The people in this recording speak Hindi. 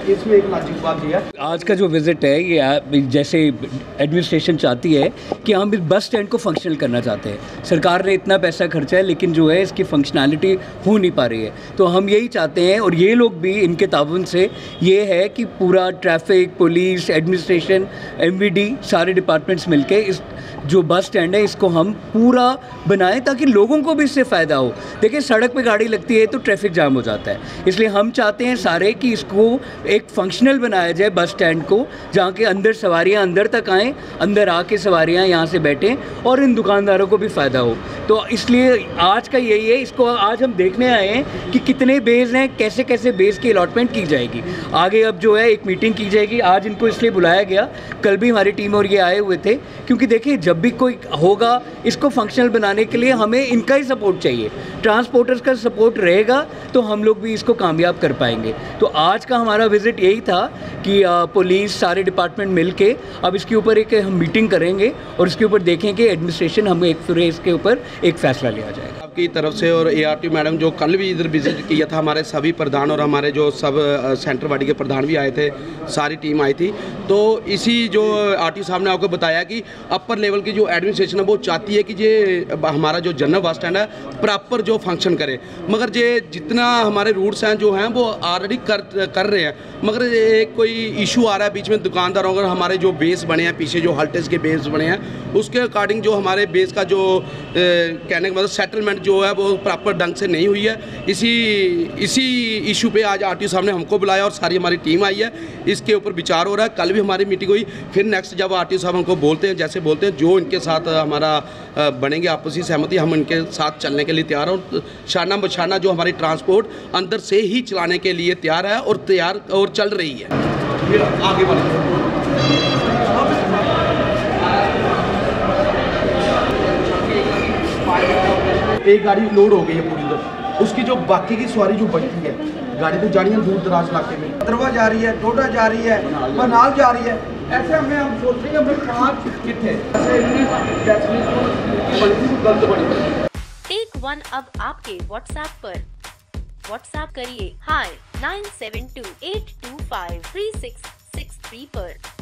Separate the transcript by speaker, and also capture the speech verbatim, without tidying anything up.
Speaker 1: इसमें एक नाजुक बात ये है,
Speaker 2: आज का जो विज़िट है ये जैसे एडमिनिस्ट्रेशन चाहती है कि हम इस बस स्टैंड को फंक्शनल करना चाहते हैं। सरकार ने इतना पैसा खर्चा है लेकिन जो है इसकी फंक्शनैलिटी हो नहीं पा रही है, तो हम यही चाहते हैं और ये लोग भी इनके ताउन से ये है कि पूरा ट्रैफिक, पुलिस, एडमिनिस्ट्रेशन, एमवीडी सारे डिपार्टमेंट्स मिलके इस जो बस स्टैंड है इसको हम पूरा बनाएं ताकि लोगों को भी इससे फ़ायदा हो। देखिए सड़क पे गाड़ी लगती है तो ट्रैफिक जाम हो जाता है, इसलिए हम चाहते हैं सारे कि इसको एक फंक्शनल बनाया जाए बस स्टैंड को, जहाँ के अंदर सवारियाँ अंदर तक आएँ, अंदर आके सवारियाँ यहाँ से बैठें और इन दुकानदारों को भी फ़ायदा हो। तो इसलिए आज का यही है, इसको आज हम देखने आए हैं कि कितने बेज़ हैं, कैसे कैसे बेज़ की अलॉटमेंट की जाएगी। आगे अब जो है एक मीटिंग की जाएगी, आज इनको इसलिए बुलाया गया, कल भी हमारी टीम और ये आए हुए थे, क्योंकि देखिए जब भी कोई होगा इसको फंक्शनल बनाने के लिए हमें इनका ही सपोर्ट चाहिए। ट्रांसपोर्टर्स का सपोर्ट रहेगा तो हम लोग भी इसको कामयाब कर पाएंगे। तो आज का हमारा विज़िट यही था कि पुलिस सारे डिपार्टमेंट मिलके अब इसके ऊपर एक हम मीटिंग करेंगे और इसके ऊपर देखें कि एडमिनिस्ट्रेशन हमें एक फिर इसके ऊपर एक फ़ैसला लिया जाएगा
Speaker 1: आपकी तरफ से। और एआरटी मैडम जो कल भी इधर विजिट किया था, हमारे सभी प्रधान और हमारे जो सब सेंटर बॉडी के प्रधान भी आए थे, सारी टीम आई थी। तो इसी जो आरटीओ साहब ने आपको बताया कि अपर लेवल की जो एडमिनिस्ट्रेशन है वो चाहती है कि ये हमारा जो जनरल बस स्टैंड है प्रॉपर जो फंक्शन करे, मगर ये जितना हमारे रूट्स हैं जो हैं वो ऑलरेडी कर कर रहे हैं, मगर एक कोई इशू आ रहा है बीच में दुकानदारों का। हमारे जो बेस बने हैं पीछे, जो हल्टेज के बेस बने हैं, उसके अकॉर्डिंग जो हमारे बेस का जो ए, कहने का मतलब सेटलमेंट जो है वो प्रॉपर ढंग से नहीं हुई है। इसी इसी इशू पे आज आरटीओ साहब ने हमको बुलाया और सारी हमारी टीम आई है, इसके ऊपर विचार हो रहा है। कल भी हमारी मीटिंग हुई, फिर नेक्स्ट जब आरटीओ साहब हमको बोलते हैं, जैसे बोलते हैं, जो इनके साथ हमारा बनेंगे आपसी सहमति, हम इनके साथ चलने के लिए तैयार हैं। और शाना बशाना जो हमारी ट्रांसपोर्ट अंदर से ही चलाने के लिए तैयार है और तैयार और चल रही है। फिर आगे बढ़े एक गाड़ी लोड हो गई है पूरी तरह, उसकी जो बाकी की सवारी जो बचती है, गाड़ी तो जानी है दूर दराज इलाके में, दरवा जा रही है, डोडा जा रही है, बनाल जा रही है, ऐसे हमें हम सोच रहे हैं हमें पाँच कितने गलत बड़ी।
Speaker 3: टेक वन अब आपके व्हाट्सएप पर। व्हाट्सएप करिए hi nine seven two eight two five three six six three पर।